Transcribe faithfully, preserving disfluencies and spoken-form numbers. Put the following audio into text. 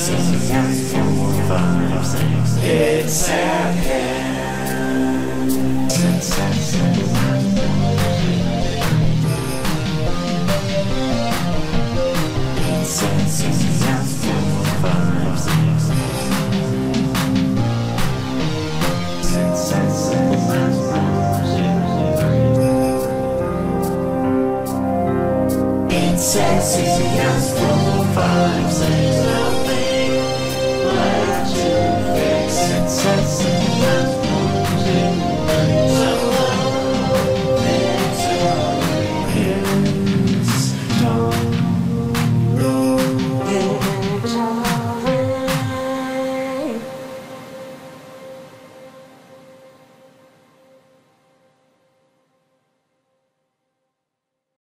four, five, six. It's at hand. It's at hand. It's at four, five, six. It's at It's sexy, yes, four, five, six.